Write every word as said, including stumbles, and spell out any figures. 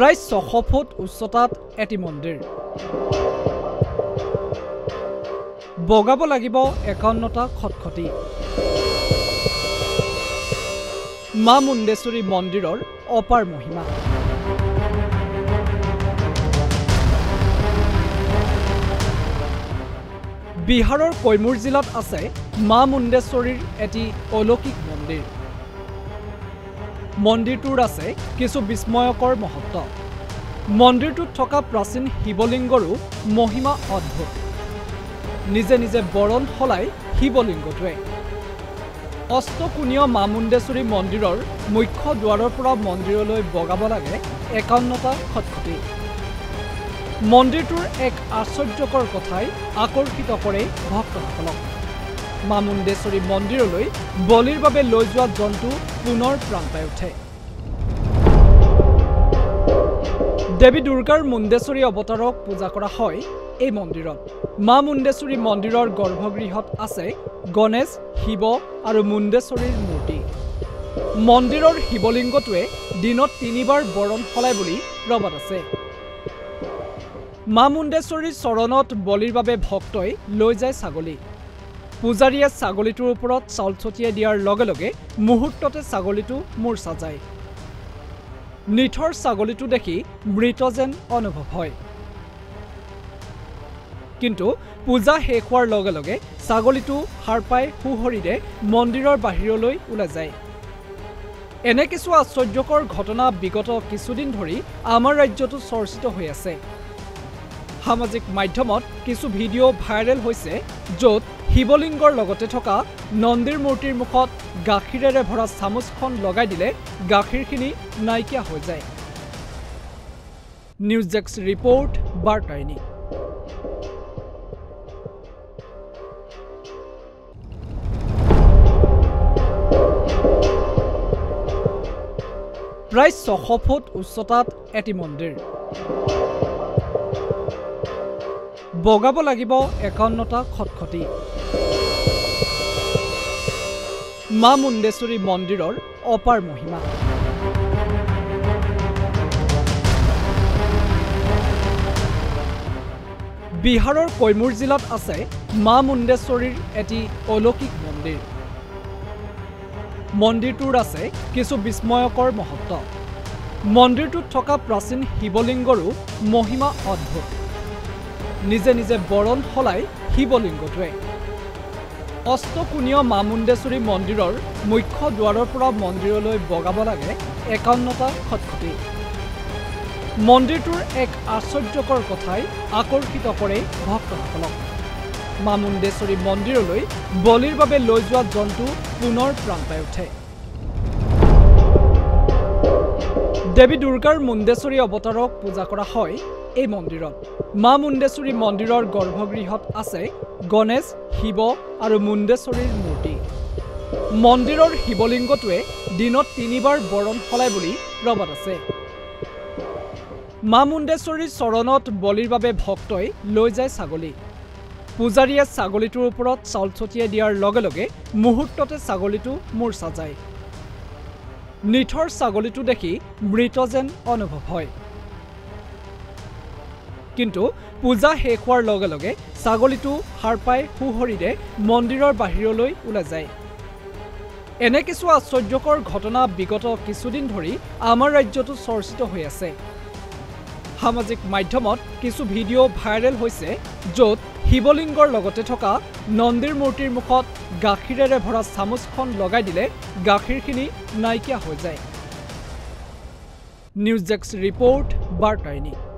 প্ৰায় ছশ ফুট উচ্চতাত এটি মন্দিৰ বগাব লাগিব একাৱন্নটা খটখটি মা মুণ্ডেশ্বৰী মন্দিৰৰ অপাৰ মহিমা বিহাৰৰ কৈমুৰ জিলাত আছে মা মুণ্ডেশ্বৰীৰ এটি অলৌকিক মন্দিৰ মন্দিৰটোৰ আছে কিছু বিস্ময়কৰ মহত্ব মন্দিৰটোত থকা প্ৰাচীন শিৱলিংগৰো মহিমা অদ্ভুত নিজে নিজে বৰণ হলাই শিৱলিংগটোৱে অষ্টকোণীয় মা মুণ্ডেশ্বৰী মন্দিৰৰ মুখ্য দুৱাৰৰ পৰা মন্দিৰলৈ বগাব লাগে একাৱন্নটা খটখটি মন্দিৰটোৰ এক আশ্চৰ্যকৰ কথাই আকৰ্ষিত কৰে ভক্তসকলক মা মুণ্ডেশ্বৰী মন্দিৰলৈ বলিৰ বাবে লৈ যোৱা জন্তু পুনৰ প্ৰাণ পাই উঠে দেৱী দুৰ্গাৰ মুণ্ডেশ্বৰী অৱতাৰক পূজা কৰা হয় এই মন্দিৰত মা মুণ্ডেশ্বৰী মন্দিৰৰ গৰ্ভগৃহত আছে গণেশ শিৱ আৰু মুণ্ডেশ্বৰীৰ মূৰ্তি মন্দিৰৰ শিৱলিংগটোৱে দিনত তিনিবাৰ বৰণ সলায় বুলি প্ৰবাদ আছে মা মুণ্ডেশ্বৰীৰ চৰণত বলিৰ বাবে ভক্তই লৈ যায় ছাগলী পূজাৰীয়ে ছাগলীটোৰ ওপৰত চাউল ছটিয়াই দিয়াৰ লগে লগে মুহূৰ্ততে ছাগলীটো মূৰ্ছা যায় নিথৰ ছাগলীটো দেখি মৃত যেন অনুভৱ হয় কিন্তু পূজা শেষ হোৱাৰ লগে লগে ছাগলীটো সাৰ পাই সুহৰিৰে মন্দিৰৰ বাহিৰলৈ ওলাই যায় এনে কিছু আশ্চৰ্যকৰ ঘটনা বিগত কিছুদিন ধৰি আমাৰ ৰাজ্যতো চৰ্চিত হৈ আছে সামাজিক মাধ্যমত কিছু ভিডিঅ' ভাইৰেল হৈছে য'ত শিৱলিংগৰ লগতে থকা নন্দীৰ মূৰ্তিৰ মুখত গাখীৰেৰে ভৰা চামুচখন লগাই দিলে গাখীৰখিনি নাইকিয়া হৈ যায় নিউজ ডেস্ক ৰিপৰ্ট বাৰ্তাইনী প্ৰায় ছশ ফুট উচ্চতাত এটি মন্দিৰ বগাব লাগিব একাৱন্নটা খটখটি মা মুণ্ডেশ্বৰী মন্দিৰৰ অপাৰ মহিমা বিহাৰৰ কৈমুৰ জিলাত আছে মা মুণ্ডেশ্বৰীৰ এটি অলৌকিক মন্দিৰ মন্দিৰটোৰ আছে কিছু বিস্ময়কৰ মহত্ব মন্দিৰটোত থকা প্ৰাচীন শিৱলিংগৰো মহিমা অদ্ভুত নিজে নিজে বৰণ সলায় শিৱলিংগটোৱে অষ্টকোণীয় মা মুণ্ডেশ্বৰী মন্দিৰৰ মুখ্য দুৱাৰৰ পৰা মন্দিৰলৈ বগাব লাগে একাৱন্নটা খটখটি মন্দিৰটোৰ এক আশ্চৰ্যকৰ কথাই আকৰ্ষিত কৰে ভক্তসকলক মা মুণ্ডেশ্বৰী মন্দিৰলৈ বলিৰ বাবে লৈ যোৱা জন্তু পুনৰ প্ৰাণ পাই উঠে দেৱী দুৰ্গাৰ মুণ্ডেশ্বৰী অৱতাৰক পূজা কৰা হয় এই মন্দিৰত মা মুণ্ডেশ্বৰী মন্দিৰৰ গৰ্ভগৃহত আছে গণেশ শিৱ আৰু মুণ্ডেশ্বৰীৰ মূৰ্তি মন্দিৰৰ শিৱলিংগটোৱে দিনত তিনিবাৰ বৰণ সলায় বুলি প্ৰবাদ আছে মা মুণ্ডেশ্বৰীৰ চৰণত বলিৰ বাবে ভক্তই লৈ যায় ছাগলী পূজাৰীয়ে ছাগলীটোৰ ওপৰত চাউল ছটিয়াই দিয়াৰ লগে লগে মুহূৰ্ততে ছাগলীটো মূৰ্ছা যায় নিথৰ ছাগলীটো দেখি মৃত যেন অনুভৱ হয় কিন্তু পূজা শেষ হোৱাৰ লগে লগে ছাগলীটো সাৰ পাই সুহৰিৰে মন্দিৰৰ বাহিৰলৈ ওলাই যায় এনে কিছু আশ্চৰ্যকৰ ঘটনা বিগত কিছুদিন ধৰি আমাৰ ৰাজ্যতো চৰ্চিত হৈ আছে সামাজিক মাধ্যমত কিছু ভিডিঅ' ভাইৰেল হৈছে য'ত শিৱলিংগৰ লগতে থকা নন্দীৰ মূৰ্তিৰ মুখত গাখীৰেৰে ভৰা চামুচখন লগাই দিলে গাখীৰখিনি নাইকিয়া হৈ যায় নিউজ ডেস্ক ৰিপৰ্ট বাৰ্তাইনী।